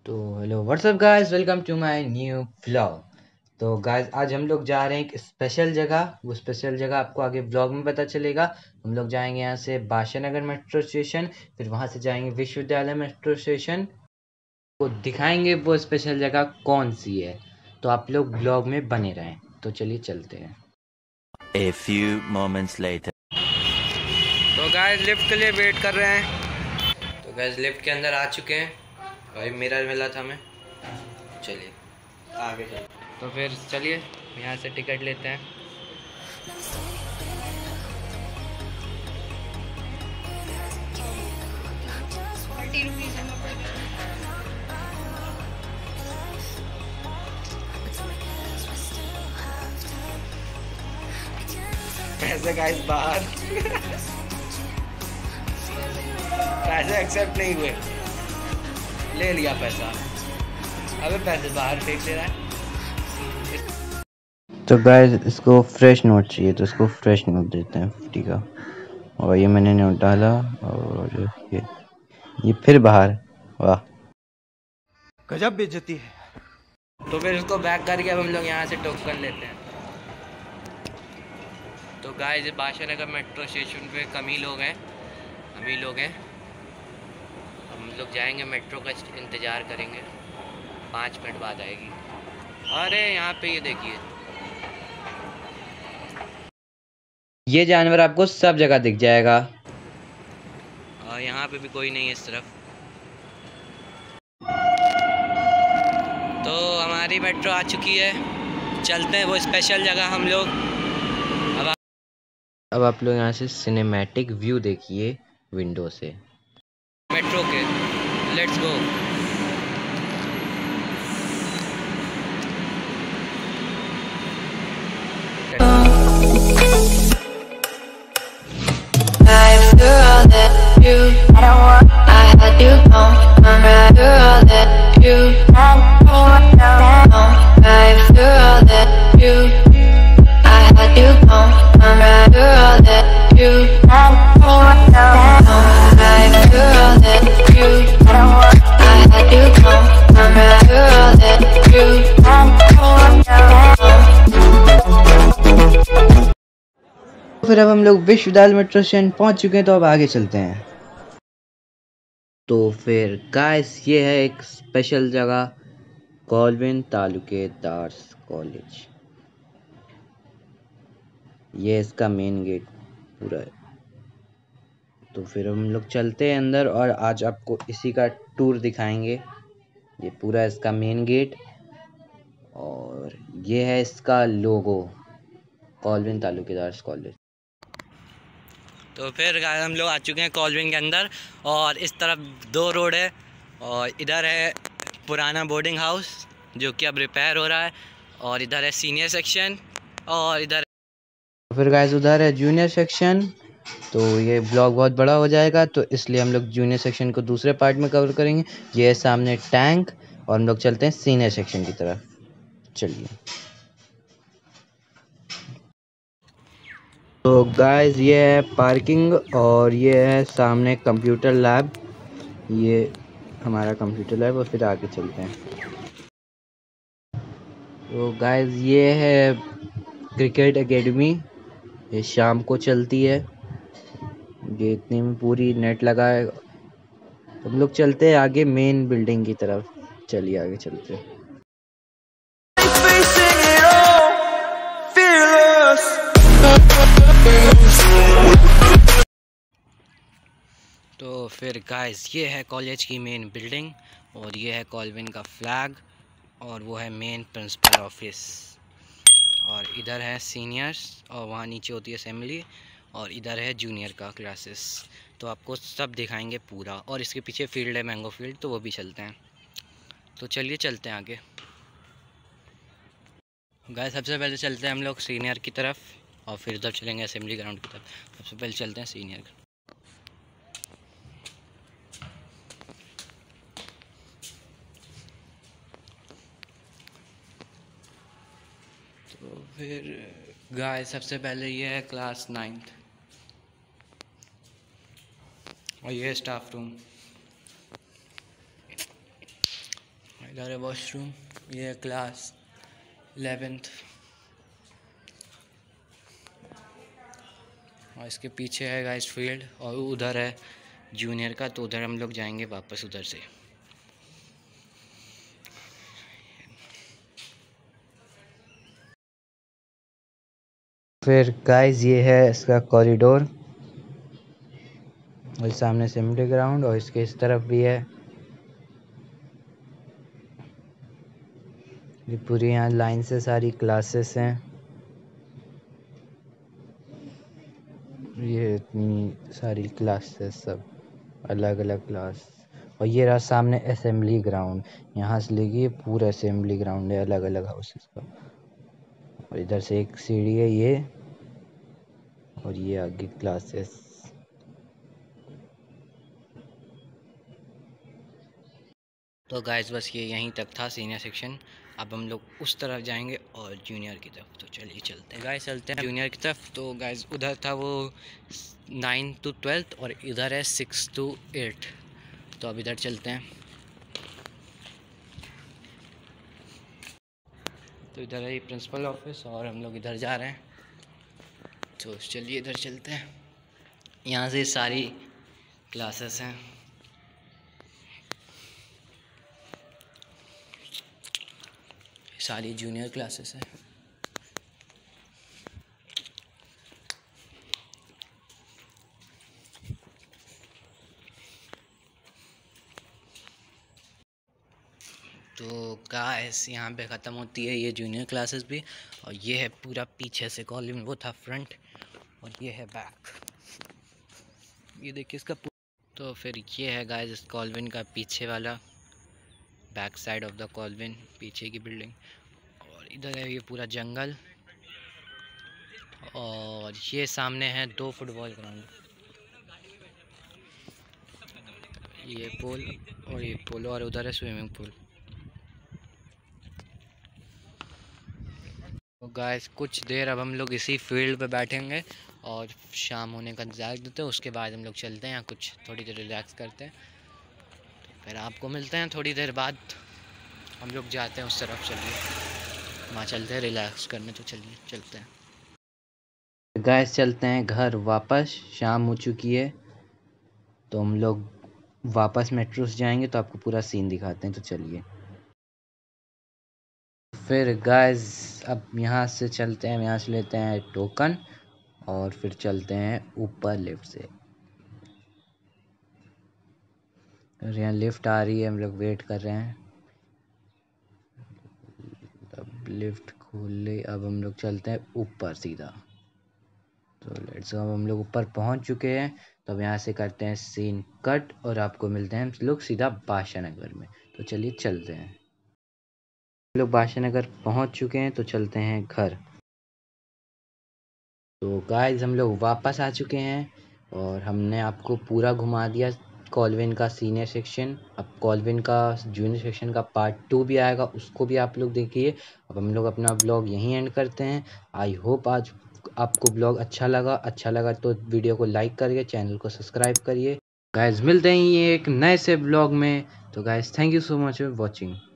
तो hello whatsapp guys, welcome to my new vlog. तो guys आज हम लोग जा रहे हैं एक स्पेशल जगह। वो स्पेशल जगह आपको आगे ब्लॉग में पता चलेगा। हम लोग जाएंगे यहाँ से बादशाहनगर मेट्रो स्टेशन, फिर वहाँ से जाएंगे विश्वविद्यालय मेट्रो स्टेशन। वो दिखाएंगे वो स्पेशल जगह कौन सी है। तो आप लोग ब्लॉग में बने रहें। तो चलिए चलते हैं। A few moments later. तो गाइस लिफ्ट के लिए वेट कर रहे हैं। तो गाइस लिफ्ट के अंदर आ चुके हैं। भाई मिरर मिला था हमें। चलिए आगे चलते। तो फिर चलिए यहाँ से टिकट लेते हैं। पैसे गाइस बाहर पैसे एक्सेप्ट नहीं हुए, ले लिया पैसा। अबे पैसे बाहर फेंक दे रहा है। तो गाइस इसको फ्रेश नोट चाहिए, तो इसको फ्रेश नोट देते हैं 50 का। और ये मैंने नोट डाला और ये फिर बाहर। वाह गजब बेइज्जती है। तो फिर इसको बैक करके अब हम लोग यहाँ से टोकन लेते हैं। तो गाइस बादशाहनगर मेट्रो स्टेशन पे कम ही लोग हैं, हम लोग जाएंगे मेट्रो का इंतज़ार करेंगे। 5 मिनट बाद आएगी। अरे यहाँ पे ये देखिए, ये जानवर आपको सब जगह दिख जाएगा। और यहाँ पे भी कोई नहीं है इस तरफ। तो हमारी मेट्रो आ चुकी है, चलते हैं वो स्पेशल जगह हम लोग। अब आप लोग यहाँ से सिनेमैटिक व्यू देखिए विंडो से मेट्रो के। Let's go. फिर अब हम लोग विश्वविद्यालय मेट्रो स्टेशन पहुंच चुके हैं, तो अब आगे चलते हैं। तो फिर गाइस ये है एक स्पेशल जगह, कॉल्विन तालुकेदार्स कॉलेज। ये इसका मेन गेट पूरा है। तो फिर हम लोग चलते हैं अंदर और आज आपको इसी का टूर दिखाएंगे। ये पूरा इसका मेन गेट और ये है इसका लोगो, कॉल्विन तालुकेदार्स कॉलेज। तो फिर हम लोग आ चुके हैं कॉल्विन के अंदर और इस तरफ 2 रोड है और इधर है पुराना बोर्डिंग हाउस जो कि अब रिपेयर हो रहा है, और इधर है सीनियर सेक्शन और इधर फिर गाइस उधर है जूनियर सेक्शन। तो ये ब्लॉग बहुत बड़ा हो जाएगा, तो इसलिए हम लोग जूनियर सेक्शन को दूसरे पार्ट में कवर करेंगे। ये है सामने टैंक और हम लोग चलते हैं सीनियर सेक्शन की तरफ। चलिए। तो गाइस ये है पार्किंग और ये है सामने कंप्यूटर लैब। ये हमारा कंप्यूटर लैब और फिर आगे चलते हैं। तो गाइस ये है क्रिकेट एकेडमी, ये शाम को चलती है। ये इतनी में पूरी नेट लगा है। हम लोग चलते हैं आगे मेन बिल्डिंग की तरफ। चलिए आगे चलते हैं। तो फिर गाइस ये है कॉलेज की मेन बिल्डिंग और ये है कॉल्विन का फ्लैग और वो है मेन प्रिंसिपल ऑफिस। और इधर है सीनियर्स और वहाँ नीचे होती है असेंबली, और इधर है जूनियर का क्लासेस। तो आपको सब दिखाएंगे पूरा, और इसके पीछे फील्ड है मैंगो फील्ड, तो वो भी चलते हैं। तो चलिए चलते हैं आगे। गाइस सबसे पहले चलते हैं हम लोग सीनियर की तरफ और फिर उधर चलेंगे असेंबली ग्राउंड की तरफ। सबसे पहले चलते हैं सीनियर। तो फिर गाइस सबसे पहले ये है क्लास 9th और ये है स्टाफ रूम। इधर है वॉशरूम, ये है क्लास 11th और इसके पीछे है गाइस फील्ड और उधर है जूनियर का, तो उधर हम लोग जाएंगे वापस उधर से। फिर गाइस ये है इसका कॉरिडोर और सामने असेंबली ग्राउंड और इसके इस तरफ भी है। ये पूरी यहाँ लाइन से सारी क्लासेस हैं। ये इतनी सारी क्लासेस सब अलग अलग क्लास और ये रहा सामने असेंबली ग्राउंड। यहाँ से लेके पूरा असेंबली ग्राउंड है अलग अलग हाउसेस का। और इधर से एक सीढ़ी है ये और ये आगे क्लासेस। तो गाइस बस ये यहीं तक था सीनियर सेक्शन। अब हम लोग उस तरफ जाएंगे और जूनियर की तरफ। तो चलिए चलते हैं गाइस, चलते हैं जूनियर की तरफ। तो गाइस उधर था वो 9 to 12 और इधर है 6 to 8। तो अब इधर चलते हैं। तो इधर है प्रिंसिपल ऑफिस और हम लोग इधर जा रहे हैं। तो चलिए इधर चलते हैं। यहाँ से सारी क्लासेस हैं। सारी जूनियर क्लासेस हैं। तो गाइस यहाँ पे ख़त्म होती है ये जूनियर क्लासेस भी। और ये है पूरा पीछे से कॉलम, वो था फ्रंट और ये है बैक। ये देखिए इसका तो फिर ये है गाइस इस कॉलविन का पीछे वाला back side of the Colvin, पीछे की बिल्डिंग। और इधर है ये पूरा जंगल और ये सामने है 2 फुटबॉल ग्राउंड। ये पोल और ये पोल और उधर है स्विमिंग पूल। तो गाइस कुछ देर अब हम लोग इसी फील्ड पे बैठेंगे और शाम होने का इंतजार देते हैं। उसके बाद हम लोग चलते हैं यहाँ कुछ थोड़ी देर रिलैक्स करते हैं। तो फिर आपको मिलते हैं थोड़ी देर बाद। हम लोग जाते हैं उस तरफ, चलिए वहाँ चलते हैं रिलैक्स करने। तो चलिए चलते हैं गाइस, चलते हैं घर वापस। शाम हो चुकी है तो हम लोग वापस मेट्रो से जाएंगे तो आपको पूरा सीन दिखाते हैं। तो चलिए फिर गाइस अब यहाँ से चलते हैं, यहाँ से लेते हैं टोकन और फिर चलते हैं ऊपर लिफ्ट से। और यहाँ लिफ्ट आ रही है, हम लोग वेट कर रहे हैं। अब लिफ्ट खोले, अब हम लोग चलते हैं ऊपर सीधा। तो लेट्स गो, अब हम लोग ऊपर पहुँच चुके हैं। तो अब यहाँ से करते हैं सीन कट और आपको मिलते हैं हम लोग सीधा बादशाह नगर में। तो चलिए चलते हैं। हम लोग बादशाह नगर पहुँच चुके हैं तो चलते हैं घर। तो गाइस हम लोग वापस आ चुके हैं और हमने आपको पूरा घुमा दिया कॉलविन का सीनियर सेक्शन। अब कॉलविन का जूनियर सेक्शन का पार्ट 2 भी आएगा, उसको भी आप लोग देखिए। अब हम लोग अपना ब्लॉग यहीं एंड करते हैं। आई होप आज आपको ब्लॉग अच्छा लगा तो वीडियो को लाइक करिए, चैनल को सब्सक्राइब करिए। गाइस मिलते हैं ये एक नए से ब्लॉग में। तो guys thank you so much for watching.